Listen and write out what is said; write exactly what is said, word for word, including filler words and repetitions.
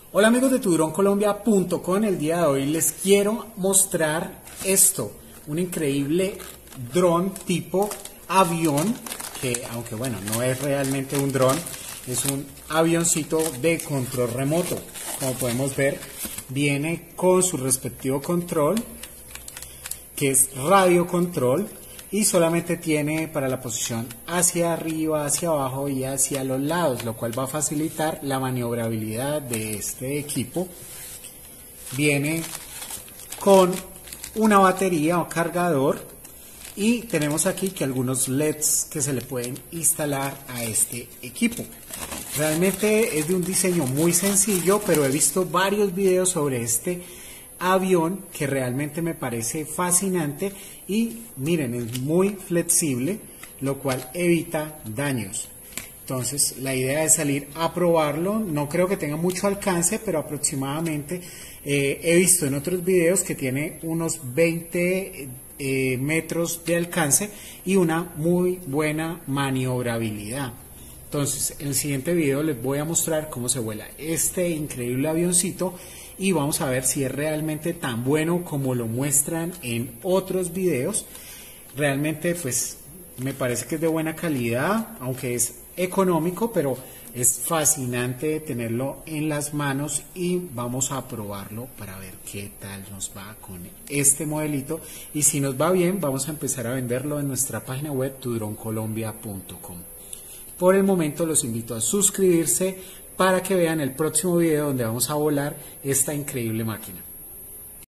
Hola amigos de turon colombia punto com, el día de hoy les quiero mostrar esto, un increíble dron tipo avión, que aunque bueno, no es realmente un dron, es un avioncito de control remoto. Como podemos ver, viene con su respectivo control, que es radio control, y solamente tiene para la posición hacia arriba, hacia abajo y hacia los lados, lo cual va a facilitar la maniobrabilidad de este equipo. Viene con una batería o cargador, y tenemos aquí que algunos L E Ds que se le pueden instalar a este equipo. Realmente es de un diseño muy sencillo, pero he visto varios videos sobre este avión que realmente me parece fascinante y miren, es muy flexible, lo cual evita daños. Entonces la idea es salir a probarlo. No creo que tenga mucho alcance, pero aproximadamente eh, he visto en otros videos que tiene unos veinte eh, metros de alcance y una muy buena maniobrabilidad. Entonces en el siguiente video les voy a mostrar cómo se vuela este increíble avioncito y vamos a ver si es realmente tan bueno como lo muestran en otros videos. Realmente pues me parece que es de buena calidad, aunque es económico, pero es fascinante tenerlo en las manos y vamos a probarlo para ver qué tal nos va con este modelito, y si nos va bien vamos a empezar a venderlo en nuestra página web turon colombia punto com. Por el momento los invito a suscribirse para que vean el próximo video donde vamos a volar esta increíble máquina.